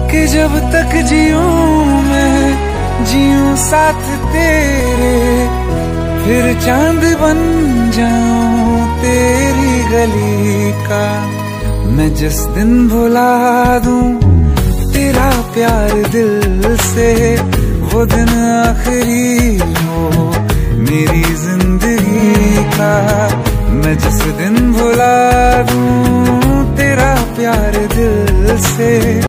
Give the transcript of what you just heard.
कि जब तक जीऊं मैं जीऊं साथ तेरे, फिर चांद बन जाऊं तेरी गली का। मैं जिस दिन भुला दूं तेरा प्यार दिल से, वो दिन आखिरी हो मेरी जिंदगी का। मैं जिस दिन भुला दूं तेरा प्यार दिल से।